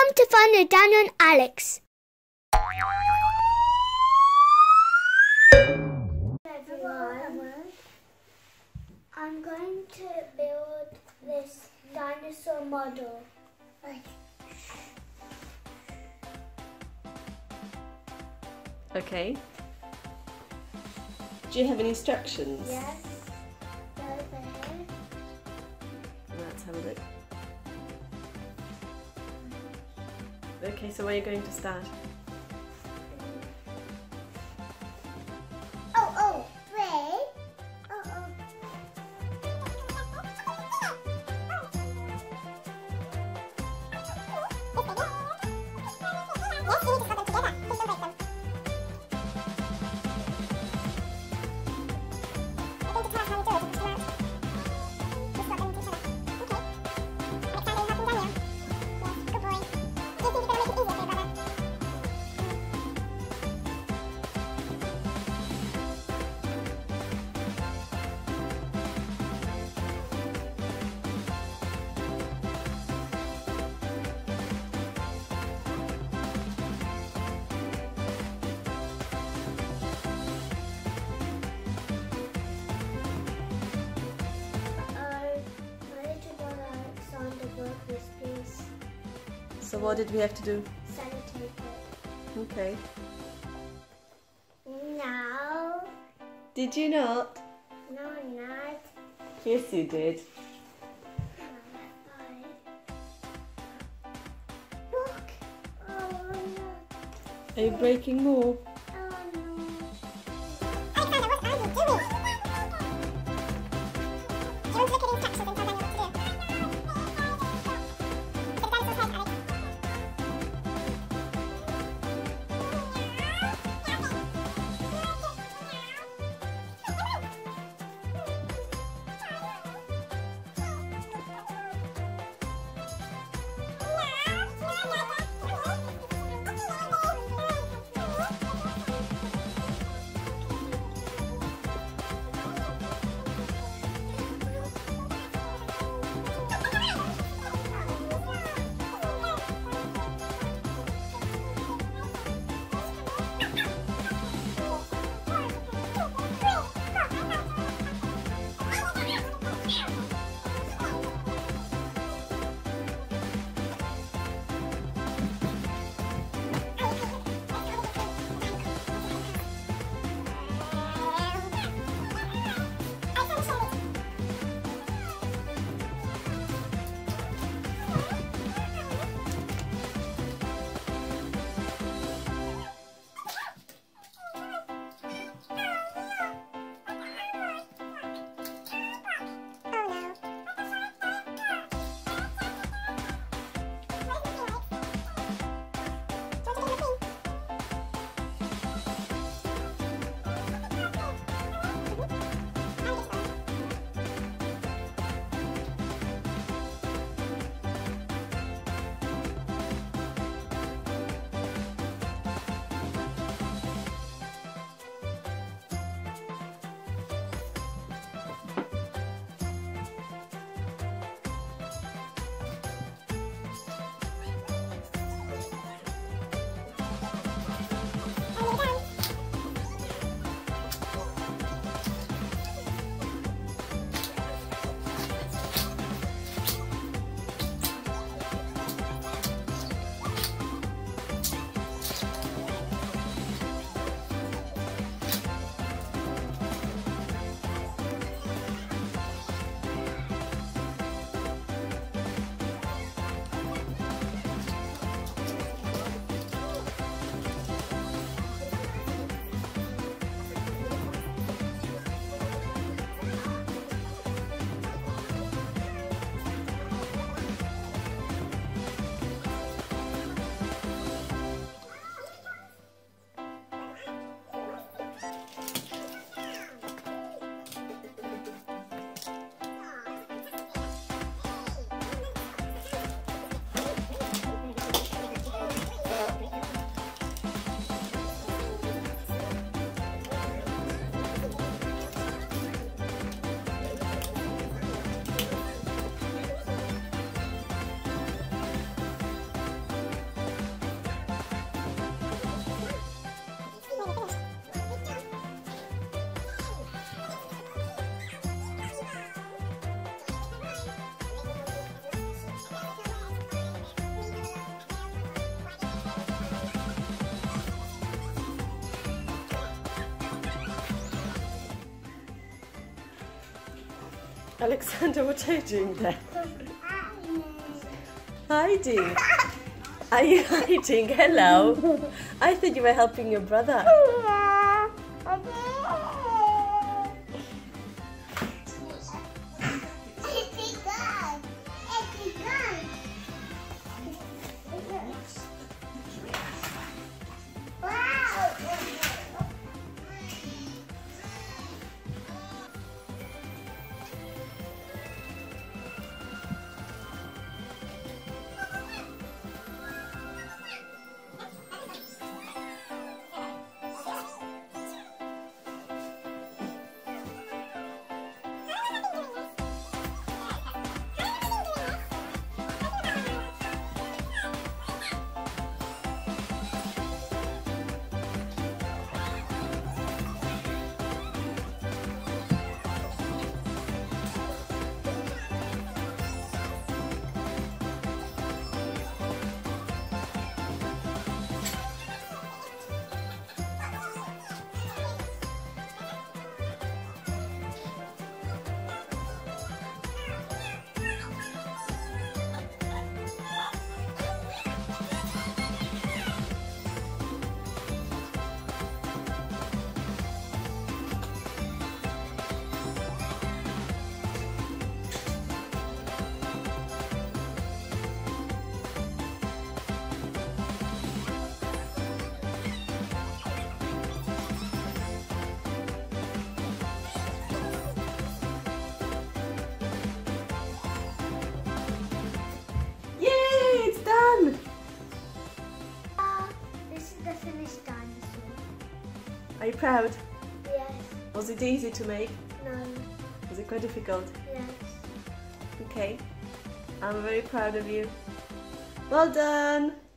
Welcome to Fun with Daniel and Alex. Everyone, I'm going to build this dinosaur model. Okay. Do you have any instructions? Yes. Over here. Let's have a look. Okay, so where are you going to start? Oh, wait. So what did we have to do? Sellotape it. Okay. Now. Did you not? No, not. Yes, you did. Look. Oh no. Are you breaking more? Oh no. Alexander, what are you doing? Do you want to look at the instructions and tell Daniel what to do? Look at the dinosaur's head, Alex. Alexander, what are you doing there? Hiding. Are you hiding? Hello. I thought you were helping your brother. This is the finished dinosaur. Are you proud? Yes. Was it easy to make? No. Was it quite difficult? Yes. Okay. I'm very proud of you. Well done!